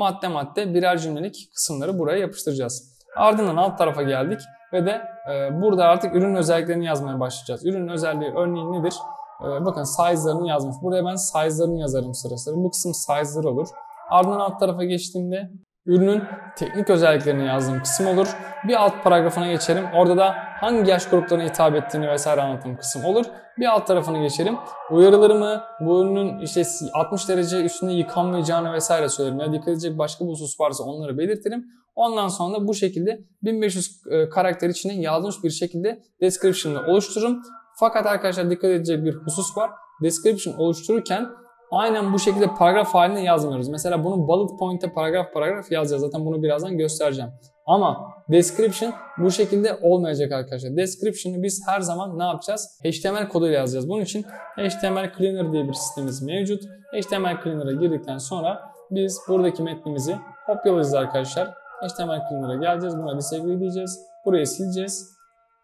madde birer cümlelik kısımları buraya yapıştıracağız. Ardından alt tarafa geldik ve de burada artık ürün özelliklerini yazmaya başlayacağız. Ürünün özelliği örneğin nedir? Bakın size'larını yazmış. Buraya ben size'larını yazarım sıra. Bu kısım size'ları olur. Ardından alt tarafa geçtiğimde ürünün teknik özelliklerini yazdığım kısım olur. Bir alt paragrafına geçerim. Orada da hangi yaş gruplarına hitap ettiğini vesaire anlattığım kısım olur. Bir alt tarafına geçerim. Uyarılarımı, bu ürünün işte 60 derece üstünde yıkanmayacağını vesaire söylerim. Ya dikkat edecek başka bir husus varsa onları belirtirim. Ondan sonra da bu şekilde 1500 karakter içine yazılmış bir şekilde description'ı oluştururum. Fakat arkadaşlar dikkat edecek bir husus var. Description oluştururken aynen bu şekilde paragraf halinde yazmıyoruz. Mesela bunu bullet point'e paragraf yazacağız. Zaten bunu birazdan göstereceğim. Ama description bu şekilde olmayacak arkadaşlar. Description'ı biz her zaman ne yapacağız? HTML koduyla yazacağız. Bunun için HTML Cleaner diye bir sistemimiz mevcut. HTML Cleaner'a girdikten sonra biz buradaki metnimizi kopyalayacağız arkadaşlar. HTML Cleaner'a geleceğiz. Buna disagree diyeceğiz. Burayı sileceğiz.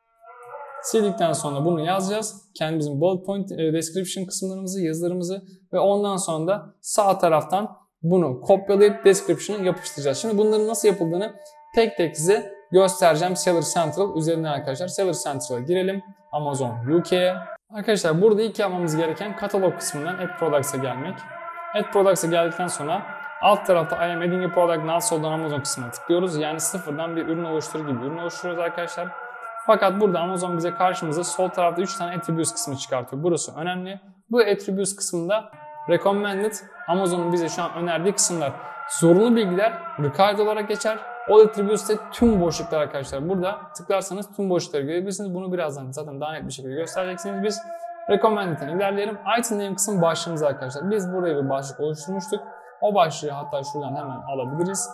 Sildikten sonra bunu yazacağız. Kendimizin bullet point description kısımlarımızı, yazılarımızı ve ondan sonra da sağ taraftan bunu kopyalayıp description'ı yapıştıracağız. Şimdi bunların nasıl yapıldığını tek tek size göstereceğim. Seller Central üzerinden arkadaşlar. Seller Central'a girelim. Amazon UK'ye. Arkadaşlar burada ilk yapmamız gereken katalog kısmından Add Products'a gelmek. Add Products'a geldikten sonra alt tarafta I am adding a product now soldan Amazon kısmına tıklıyoruz. Yani sıfırdan bir ürün oluşturur gibi ürün oluşturuyoruz arkadaşlar. Fakat burada Amazon bize karşımıza sol tarafta 3 tane attributes kısmı çıkartıyor. Burası önemli. Bu attributes kısmında recommended, Amazon'un bize şu an önerdiği kısımlar. Zorunlu bilgiler required olarak geçer. O attributes de tüm boşluklar arkadaşlar. Burada tıklarsanız tüm boşlukları görebilirsiniz. Bunu birazdan zaten daha net bir şekilde göstereceksiniz. Biz recommended'den ilerleyelim. Item name kısım başlığımız arkadaşlar. Biz buraya bir başlık oluşturmuştuk. O başlığı hatta şuradan hemen alabiliriz.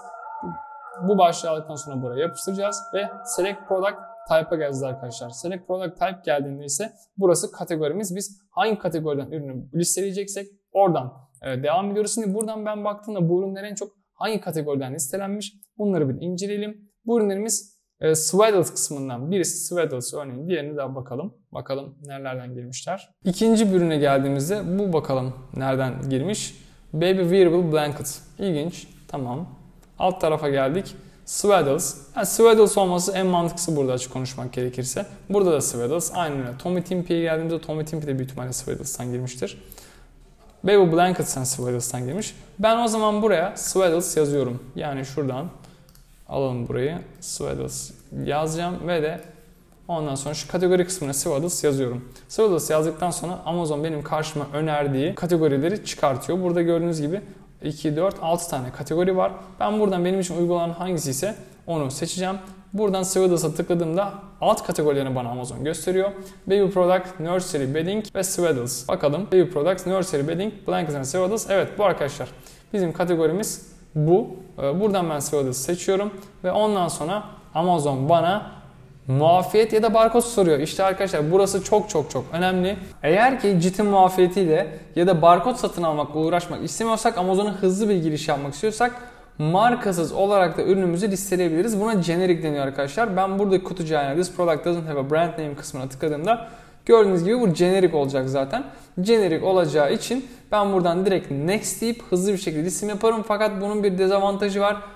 Bu başlığı aldıktan sonra buraya yapıştıracağız ve select product type'a geleceğiz arkadaşlar. Select product type geldiğinde ise burası kategorimiz. Biz hangi kategoriden ürünü listeleyeceksek oradan devam ediyoruz. Şimdi buradan ben baktığımda bu ürünler en çok hangi kategoriden listelenmiş? Bunları bir inceleyelim. Bu ürünlerimiz Swaddles kısmından birisi Swaddles örneğin. Diğerine de bakalım. Bakalım nerelerden girmişler. İkinci bir ürüne geldiğimizde bu bakalım nereden girmiş. Baby Wearable Blanket. İlginç. Tamam. Alt tarafa geldik. Swaddles. Yani Swaddles olması en mantıklısı burada açık konuşmak gerekirse. Burada da Swaddles. Aynen öyle. Tommy Timpi'ye geldiğimizde Tommy Timpi de büyük ihtimalle Swaddles'tan girmiştir. Baby Blanket'sen Swaddles'tan girmiş. Ben o zaman buraya Swaddles yazıyorum. Yani şuradan alalım burayı. Swaddles yazacağım ve de ondan sonra şu kategori kısmına Swaddles yazıyorum. Swaddles yazdıktan sonra Amazon benim karşıma önerdiği kategorileri çıkartıyor. Burada gördüğünüz gibi 2, 4, 6 tane kategori var. Ben buradan benim için uygulanan hangisi ise onu seçeceğim. Buradan Swaddles'a tıkladığımda alt kategorilerini bana Amazon gösteriyor. Baby Product, Nursery, Bedding ve Swaddles. Bakalım. Baby Products, Nursery, Bedding, Blankets and Swaddles. Evet bu arkadaşlar. Bizim kategorimiz bu. Buradan ben Swaddles seçiyorum. Ve ondan sonra Amazon bana muafiyet ya da barkod soruyor. İşte arkadaşlar burası çok önemli. Eğer ki CIT'in muafiyetiyle ya da barkod satın almakla uğraşmak istemiyorsak, Amazon'a hızlı bir giriş yapmak istiyorsak markasız olarak da ürünümüzü listeleyebiliriz. Buna generic deniyor arkadaşlar. Ben buradaki kutucuğa this product doesn't have a brand name kısmına tıkladığımda gördüğünüz gibi bu generic olacak zaten. Generic olacağı için ben buradan direkt next deyip hızlı bir şekilde listim yaparım. Fakat bunun bir dezavantajı var.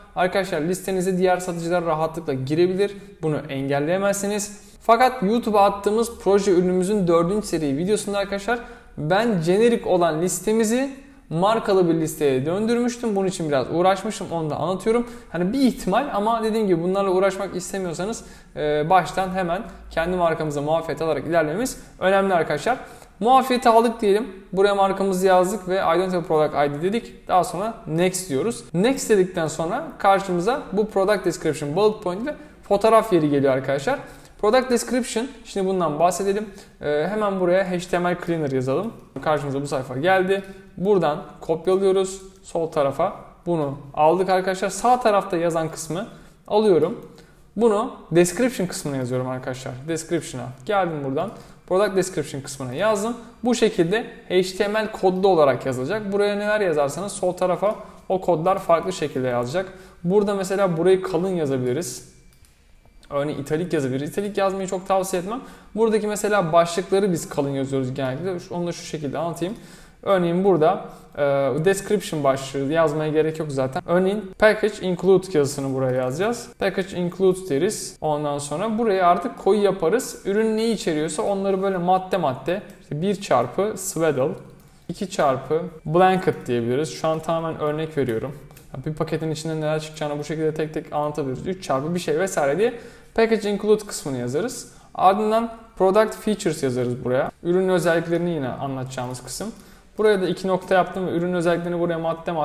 Arkadaşlar listenize diğer satıcılar rahatlıkla girebilir. Bunu engelleyemezsiniz. Fakat YouTube'a attığımız proje ürünümüzün 4. seri videosunda arkadaşlar ben jenerik olan listemizi markalı bir listeye döndürmüştüm. Bunun için biraz uğraşmışım. Onu da anlatıyorum. Hani bir ihtimal ama dediğim gibi bunlarla uğraşmak istemiyorsanız baştan hemen kendi markamıza muafiyet alarak ilerlememiz önemli arkadaşlar. Muafiyeti aldık diyelim. Buraya markamızı yazdık ve Identity Product ID dedik. Daha sonra Next diyoruz. Next dedikten sonra karşımıza bu Product Description Bullet Point ile fotoğraf yeri geliyor arkadaşlar. Product Description, şimdi bundan bahsedelim. Hemen buraya HTML Cleaner yazalım. Karşımıza bu sayfa geldi. Buradan kopyalıyoruz sol tarafa. Bunu aldık arkadaşlar. Sağ tarafta yazan kısmı alıyorum. Bunu Description kısmına yazıyorum arkadaşlar. Description'a geldim buradan. Product Description kısmına yazdım. Bu şekilde HTML kodlu olarak yazılacak. Buraya neler yazarsanız sol tarafa o kodlar farklı şekilde yazacak. Burada mesela burayı kalın yazabiliriz. Örneğin italik yazabiliriz. İtalik yazmayı çok tavsiye etmem. Buradaki mesela başlıkları biz kalın yazıyoruz genellikle. Onu da şu şekilde anlatayım. Örneğin burada description başlığı yazmaya gerek yok zaten. Örneğin package include yazısını buraya yazacağız. Package include deriz. Ondan sonra buraya artık koyu yaparız. Ürün neyi içeriyorsa onları böyle madde madde işte 1 çarpı swaddle, 2 çarpı blanket diyebiliriz. Şu an tamamen örnek veriyorum. Bir paketin içinde neler çıkacağını bu şekilde tek tek anlatabiliriz. 3 çarpı bir şey vesaire diye package include kısmını yazarız. Ardından product features yazarız buraya. Ürün özelliklerini yine anlatacağımız kısım. Buraya da 2 nokta yaptım ve ürün özelliklerini buraya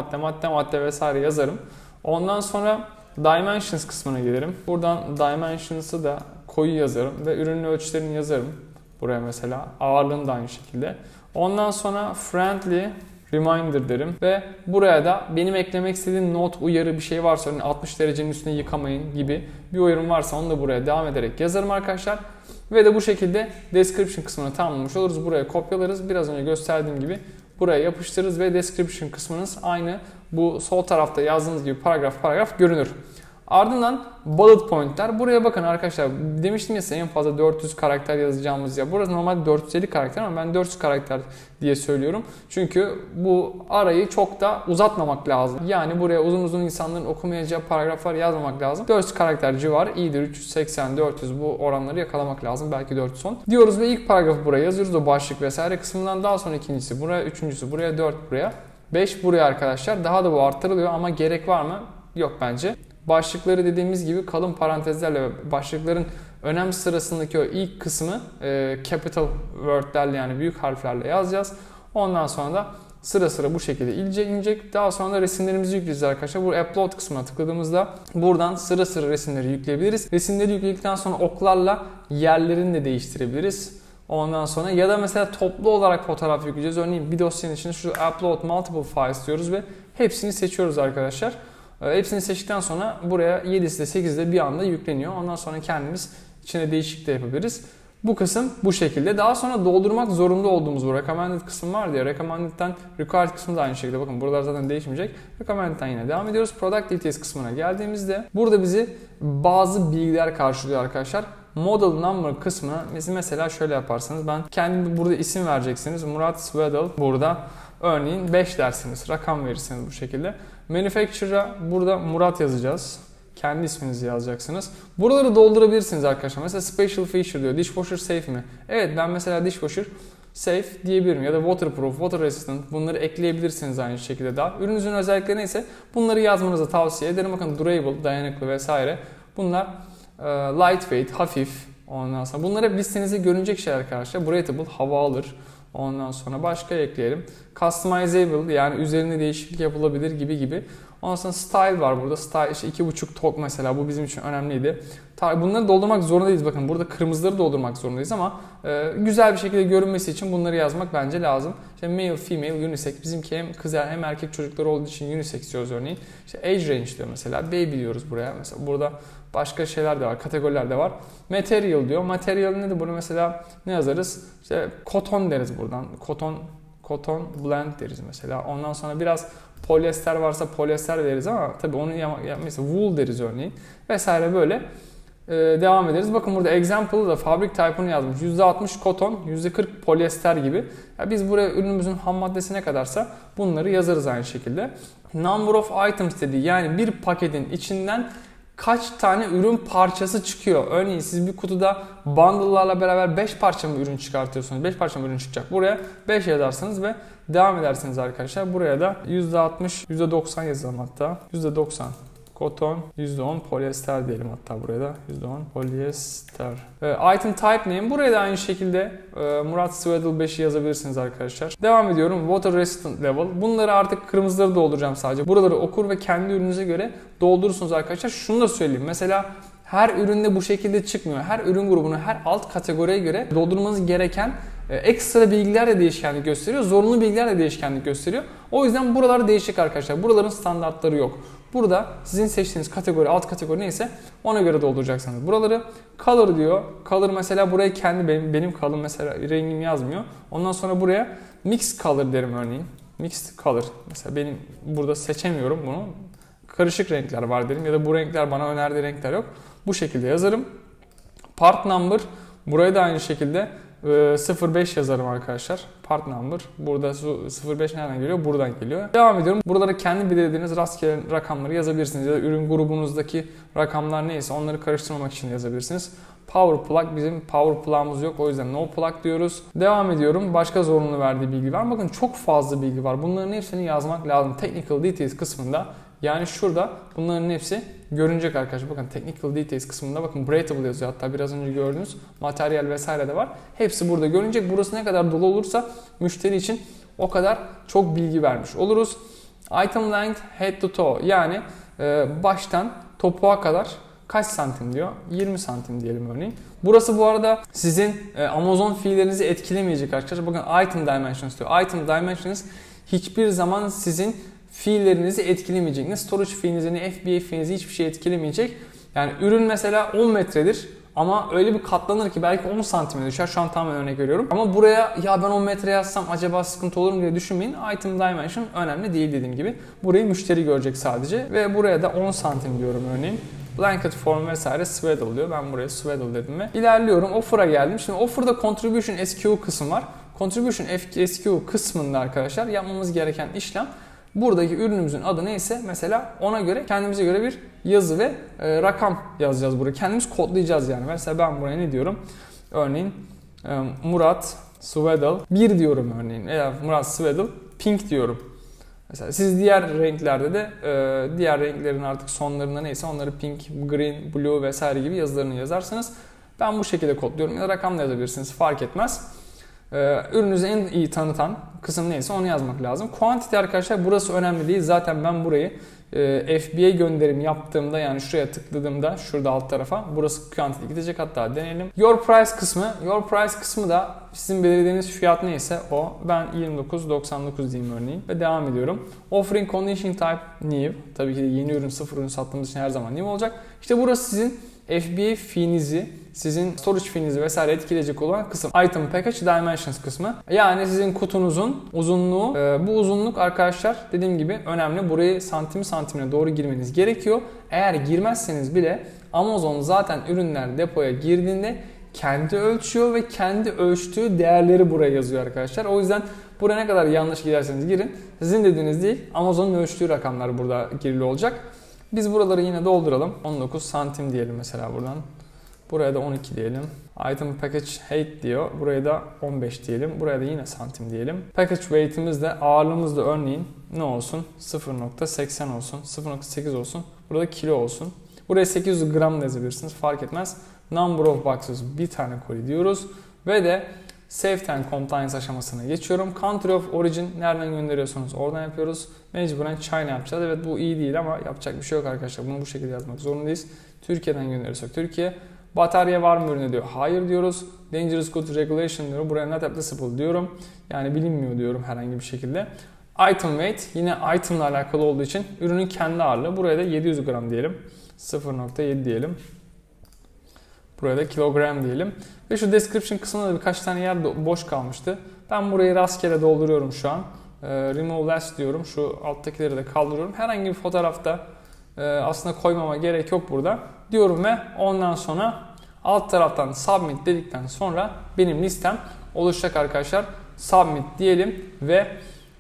madde vesaire yazarım. Ondan sonra dimensions kısmına gelirim. Buradan dimensions'ı da koyu yazarım ve ürünün ölçülerini yazarım. Buraya mesela ağırlığını da aynı şekilde. Ondan sonra friendly reminder derim ve buraya da benim eklemek istediğim not, uyarı bir şey varsa, örneğin 60 derecenin üstüne yıkamayın gibi bir uyarım varsa onu da buraya devam ederek yazarım arkadaşlar. Ve de bu şekilde description kısmını tamamlamış oluruz. Buraya kopyalarız. Biraz önce gösterdiğim gibi buraya yapıştırırız ve description kısmınız aynı bu sol tarafta yazdığınız gibi paragraf görünür. Ardından bullet point'ler. Buraya bakın arkadaşlar. Demiştim ya size en fazla 400 karakter yazacağımız ya. Burası normalde 450 karakter ama ben 400 karakter diye söylüyorum. Çünkü bu arayı çok da uzatmamak lazım. Yani buraya uzun uzun insanların okumayacağı paragraflar yazmamak lazım. 400 karakter civarı iyidir. 380-400 bu oranları yakalamak lazım. Belki 410 diyoruz ve ilk paragrafı buraya yazıyoruz. O başlık vesaire kısmından daha sonra ikincisi buraya, üçüncüsü buraya, 4 buraya, 5 buraya arkadaşlar. Daha da bu arttırılıyor ama gerek var mı? Yok bence. Başlıkları dediğimiz gibi kalın parantezlerle ve başlıkların önem sırasındaki o ilk kısmı capital word'lerle yani büyük harflerle yazacağız. Ondan sonra da sıra sıra bu şekilde inecek. Daha sonra da resimlerimizi yükleyeceğiz arkadaşlar. Bu upload kısmına tıkladığımızda buradan sıra sıra resimleri yükleyebiliriz. Resimleri yükledikten sonra oklarla yerlerini de değiştirebiliriz. Ondan sonra ya da mesela toplu olarak fotoğraf yükleyeceğiz. Örneğin bir dosyanın içinde şu upload multiple files diyoruz ve hepsini seçiyoruz arkadaşlar. Hepsini seçtikten sonra buraya 7'si de 8'i de bir anda yükleniyor. Ondan sonra kendimiz içine değişiklik de yapabiliriz. Bu kısım bu şekilde. Daha sonra doldurmak zorunda olduğumuz bu recommended kısım var diye. Recommended'den required kısmı da aynı şekilde. Bakın buralar zaten değişmeyecek. Recommended'den yine devam ediyoruz. Product details kısmına geldiğimizde burada bizi bazı bilgiler karşılıyor arkadaşlar. Model number kısmına mesela şöyle yaparsanız ben kendim burada isim vereceksiniz. Murat Swaddle burada. Örneğin 5 dersiniz. Rakam verirsiniz bu şekilde. Manufacturer'a burada Murat yazacağız. Kendi isminizi yazacaksınız. Buraları doldurabilirsiniz arkadaşlar. Mesela special feature diyor. Dishwasher safe mi? Evet ben mesela dishwasher safe diyebilirim. Ya da waterproof, water resistant bunları ekleyebilirsiniz aynı şekilde daha. Ürününüzün özellikleri neyse bunları yazmanızı tavsiye ederim. Bakın durable, dayanıklı vesaire. Bunlar lightweight, hafif. Ondan sonra bunlar hep listenizde görünecek şeyler arkadaşlar. Breathable, hava alır. Ondan sonra başka ekleyelim. Customizable yani üzerine değişiklik yapılabilir gibi. Ondan sonra style var burada. Style işte 2.5 tok mesela bu bizim için önemliydi. Bunları doldurmak zorundayız. Bakın burada kırmızıları doldurmak zorundayız ama güzel bir şekilde görünmesi için bunları yazmak bence lazım. İşte male, female, unisex. Bizimki hem kız hem erkek çocuklar olduğu için unisex diyoruz örneğin. İşte age range diyor mesela. Baby diyoruz buraya. Mesela burada başka şeyler de var. Kategoriler de var. Material diyor. Material nedir? Bunu mesela ne yazarız? İşte cotton deriz buradan. Cotton blend deriz mesela. Ondan sonra biraz polyester varsa polyester deriz ama tabii onu mesela wool deriz örneğin. Vesaire böyle devam ederiz. Bakın burada example'ı da fabric type'ını yazmış. %60 cotton, %40 polyester gibi. Yani biz buraya ürünümüzün ham maddesi ne kadarsa bunları yazarız aynı şekilde. Number of items dediği, yani bir paketin içinden kaç tane ürün parçası çıkıyor. Örneğin siz bir kutuda bundle'larla beraber 5 parça mı ürün çıkartıyorsunuz? 5 parça mı ürün çıkacak? Buraya 5 yazarsınız ve devam edersiniz arkadaşlar. Buraya da %60, %90 yazalım hatta. %90 koton, %10 polyester diyelim hatta buraya da. %10 polyester. Item type name. Buraya da aynı şekilde Murat Sweatl 5'i yazabilirsiniz arkadaşlar. Devam ediyorum. Water resistant level. Bunları artık kırmızıları dolduracağım sadece. Buraları okur ve kendi ürününüze göre doldurursunuz arkadaşlar. Şunu da söyleyeyim. Mesela her üründe bu şekilde çıkmıyor. Her ürün grubunu, her alt kategoriye göre doldurmanız gereken ekstra bilgiler de değişkenlik gösteriyor. Zorunlu bilgiler de değişkenlik gösteriyor. O yüzden buralar değişik arkadaşlar. Buraların standartları yok. Burada sizin seçtiğiniz kategori, alt kategori neyse ona göre dolduracaksınız. Buraları color diyor. Color mesela buraya kendi benim color mesela rengim yazmıyor. Ondan sonra buraya mixed color derim örneğin. Mixed color. Mesela benim burada seçemiyorum bunu. Karışık renkler var derim ya da bu renkler bana önerdiği renkler yok. Bu şekilde yazarım. Part number. Buraya da aynı şekilde 05 yazarım arkadaşlar. Part number. Burada 05 nereden geliyor? Buradan geliyor. Devam ediyorum. Buralara kendi belirlediğiniz rastgele rakamları yazabilirsiniz. Ya da ürün grubunuzdaki rakamlar neyse onları karıştırmamak için yazabilirsiniz. Power plug, bizim power plug'ımız yok. O yüzden no plug diyoruz. Devam ediyorum. Başka zorunlu verdiği bilgi var. Bakın çok fazla bilgi var. Bunların hepsini yazmak lazım. Technical details kısmında. Yani şurada bunların hepsi görünecek arkadaşlar. Bakın technical details kısmında bakın breathable yazıyor. Hatta biraz önce gördüğünüz materyal vesaire de var. Hepsi burada görünecek. Burası ne kadar dolu olursa müşteri için o kadar çok bilgi vermiş oluruz. Item length head to toe, yani baştan topuğa kadar kaç santim diyor? 20 santim diyelim örneğin. Burası bu arada sizin Amazon fiillerinizi etkilemeyecek arkadaşlar. Bakın item dimensions diyor. Item dimensions hiçbir zaman sizin fiillerinizi etkilemeyecek. Ne storage fiilinizi ne FBA fiilinizi hiçbir şey etkilemeyecek. Yani ürün mesela 10 metredir ama öyle bir katlanır ki belki 10 santime düşer. Şu an tamamen örnek veriyorum. Ama buraya ya ben 10 metre yazsam acaba sıkıntı olur mu diye düşünmeyin. Item dimension önemli değil dediğim gibi. Burayı müşteri görecek sadece. Ve buraya da 10 santim diyorum örneğin. Blanket form vesaire swaddle diyor. Ben buraya swaddle dedim ve ilerliyorum. Offer'a geldim. Şimdi offer'da contribution SQ kısmı var. Contribution SQ kısmında arkadaşlar yapmamız gereken işlem, buradaki ürünümüzün adı neyse mesela ona göre kendimize göre bir yazı ve rakam yazacağız buraya. Kendimiz kodlayacağız yani. Mesela ben buraya ne diyorum? Örneğin Murat Sweatl 1 diyorum örneğin. Veya Murat Sweatl pink diyorum. Mesela siz diğer renklerde de diğer renklerin artık sonlarında neyse onları pink, green, blue vesaire gibi yazılarını yazarsınız. Ben bu şekilde kodluyorum ya da rakam da yazabilirsiniz, fark etmez. Ürününüzü en iyi tanıtan kısım neyse onu yazmak lazım. Quantity arkadaşlar burası önemli değil. Zaten ben burayı FBA gönderim yaptığımda, yani şuraya tıkladığımda şurada alt tarafa burası quantity gidecek, hatta deneyelim. Your price kısmı. Your price kısmı da sizin belirlediğiniz fiyat neyse o. Ben 29.99 diyeyim örneğin ve devam ediyorum. Offering condition type new. Tabii ki de yeni ürün, sıfır ürün sattığımız için her zaman new olacak. İşte burası sizin FBA fiinizi, sizin storage fiinizi vesaire etkileyecek olan kısım. Item Package Dimensions kısmı. Yani sizin kutunuzun uzunluğu. Bu uzunluk arkadaşlar dediğim gibi önemli. Burayı santimine doğru girmeniz gerekiyor. Eğer girmezseniz bile Amazon zaten ürünler depoya girdiğinde kendi ölçüyor ve kendi ölçtüğü değerleri buraya yazıyor arkadaşlar. O yüzden buraya ne kadar yanlış girerseniz girin, sizin dediğiniz değil, Amazon'un ölçtüğü rakamlar burada girili olacak. Biz buraları yine dolduralım. 19 santim diyelim mesela buradan. Buraya da 12 diyelim. Item Package Height diyor. Buraya da 15 diyelim. Buraya da yine santim diyelim. Package Weight'imiz de, ağırlığımız da örneğin ne olsun? 0.80 olsun. 0.8 olsun. Burada kilo olsun. Buraya 800 gram da yazabilirsiniz. Fark etmez. Number of boxes, bir tane koli diyoruz. Ve de Safety and Compliance aşamasına geçiyorum. Country of Origin, nereden gönderiyorsanız oradan yapıyoruz. Mecburen China yapacağız. Evet bu iyi değil ama yapacak bir şey yok arkadaşlar. Bunu bu şekilde yazmak zorundayız. Türkiye'den gönderiyorsak Türkiye. Batarya var mı ürünü diyor. Hayır diyoruz. Dangerous Goods Regulation diyor. Buraya not applicable diyorum. Yani bilinmiyor diyorum herhangi bir şekilde. Item weight, yine item ile alakalı olduğu için ürünün kendi ağırlığı. Buraya da 700 gram diyelim. 0.7 diyelim. Buraya da kilogram diyelim. Ve şu description kısmında da birkaç tane yer boş kalmıştı. Ben burayı rastgele dolduruyorum şu an. Remove last diyorum. Şu alttakileri de kaldırıyorum. Herhangi bir fotoğrafta aslında koymama gerek yok burada diyorum ve ondan sonra alt taraftan submit dedikten sonra benim listem oluşacak arkadaşlar. Submit diyelim ve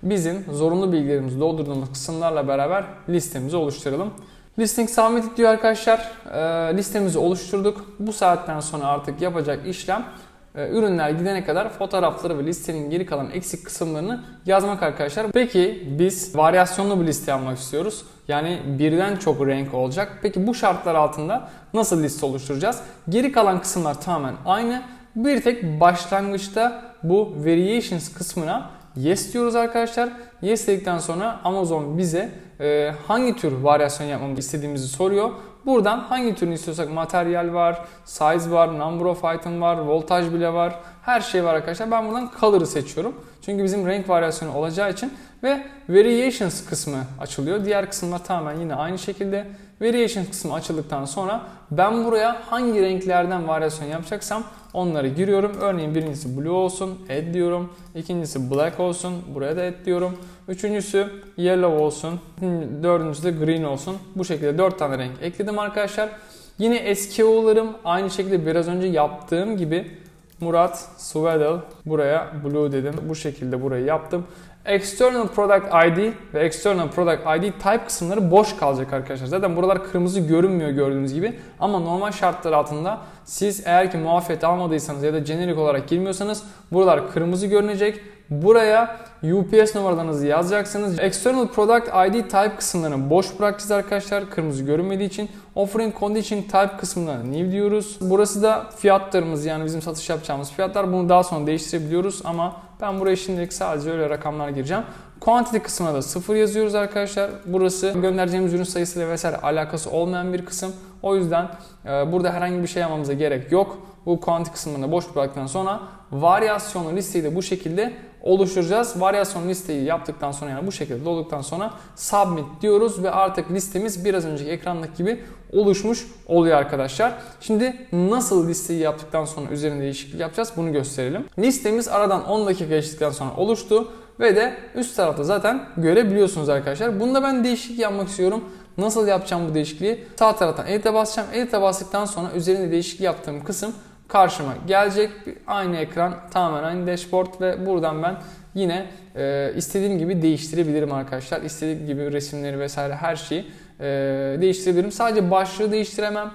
bizim zorunlu bilgilerimizi doldurduğumuz kısımlarla beraber listemizi oluşturalım. Listing submitted diyor arkadaşlar. Listemizi oluşturduk. Bu saatten sonra artık yapacak işlem ürünler gidene kadar fotoğrafları ve listenin geri kalan eksik kısımlarını yazmak arkadaşlar. Peki biz varyasyonlu bir liste yapmak istiyoruz. Yani birden çok renk olacak. Peki bu şartlar altında nasıl liste oluşturacağız? Geri kalan kısımlar tamamen aynı. Bir tek başlangıçta bu variations kısmına yes diyoruz arkadaşlar. Yes dedikten sonra Amazon bize hangi tür varyasyon yapmamızı istediğimizi soruyor. Buradan hangi türünü istiyorsak materyal var, size var, number of item var, voltaj bile var. Her şey var arkadaşlar. Ben buradan color'ı seçiyorum. Çünkü bizim renk varyasyonu olacağı için ve variations kısmı açılıyor. Diğer kısımlar tamamen yine aynı şekilde. Variations kısmı açıldıktan sonra ben buraya hangi renklerden varyasyon yapacaksam onları giriyorum. Örneğin birincisi blue olsun, add diyorum. İkincisi black olsun, buraya da add diyorum. Üçüncüsü yellow olsun. Dördüncüsü de green olsun. Bu şekilde 4 tane renk ekledim arkadaşlar. Yine SKU'larım aynı şekilde biraz önce yaptığım gibi Murat Swaddle buraya blue dedim. Bu şekilde burayı yaptım. External Product ID ve External Product ID Type kısımları boş kalacak arkadaşlar. Zaten buralar kırmızı görünmüyor gördüğünüz gibi. Ama normal şartlar altında siz eğer ki muafiyet almadıysanız ya da jenerik olarak girmiyorsanız buralar kırmızı görünecek. Buraya UPS numaralarınızı yazacaksınız. External Product ID Type kısımlarını boş bırakacağız arkadaşlar. Kırmızı görünmediği için. Offering Condition Type kısmına new diyoruz. Burası da fiyatlarımız, yani bizim satış yapacağımız fiyatlar. Bunu daha sonra değiştirebiliyoruz ama ben buraya şimdilik sadece öyle rakamlar gireceğim. Quantity kısmına da 0 yazıyoruz arkadaşlar. Burası göndereceğimiz ürün sayısıyla vesaire alakası olmayan bir kısım. O yüzden burada herhangi bir şey yapmamıza gerek yok. Bu quantity kısmını boş bıraktıktan sonra varyasyonlu listeyi de bu şekilde oluşturacağız. Varyasyon listeyi yaptıktan sonra, yani bu şekilde dolduktan sonra submit diyoruz ve artık listemiz biraz önceki ekrandaki gibi oluşmuş oluyor arkadaşlar. Şimdi nasıl listeyi yaptıktan sonra üzerinde değişiklik yapacağız bunu gösterelim. Listemiz aradan 10 dakika geçtikten sonra oluştu ve de üst tarafta zaten görebiliyorsunuz arkadaşlar. Bunda ben değişiklik yapmak istiyorum. Nasıl yapacağım bu değişikliği? Sağ taraftan edit'e basacağım. Edit'e bastıktan sonra üzerinde değişiklik yaptığım kısım karşıma gelecek. Aynı ekran, tamamen aynı dashboard ve buradan ben yine istediğim gibi değiştirebilirim arkadaşlar. İstediğim gibi resimleri vesaire her şeyi değiştirebilirim. Sadece başlığı değiştiremem.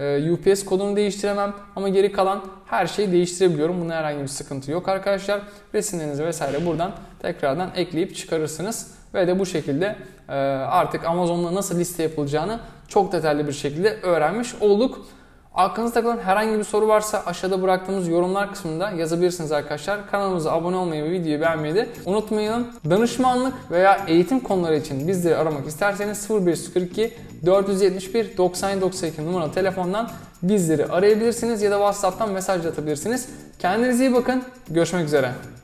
UPS kodunu değiştiremem ama geri kalan her şeyi değiştirebiliyorum. Bunda herhangi bir sıkıntı yok arkadaşlar. Resimlerinizi vesaire buradan tekrardan ekleyip çıkarırsınız. Ve de bu şekilde artık Amazon'da nasıl liste yapılacağını çok detaylı bir şekilde öğrenmiş olduk. Aklınızda takılan herhangi bir soru varsa aşağıda bıraktığımız yorumlar kısmında yazabilirsiniz arkadaşlar. Kanalımıza abone olmayı ve videoyu beğenmeyi de unutmayın. Danışmanlık veya eğitim konuları için bizleri aramak isterseniz 0542 471 9792 numaralı telefondan bizleri arayabilirsiniz ya da WhatsApp'tan mesaj atabilirsiniz. Kendinize iyi bakın. Görüşmek üzere.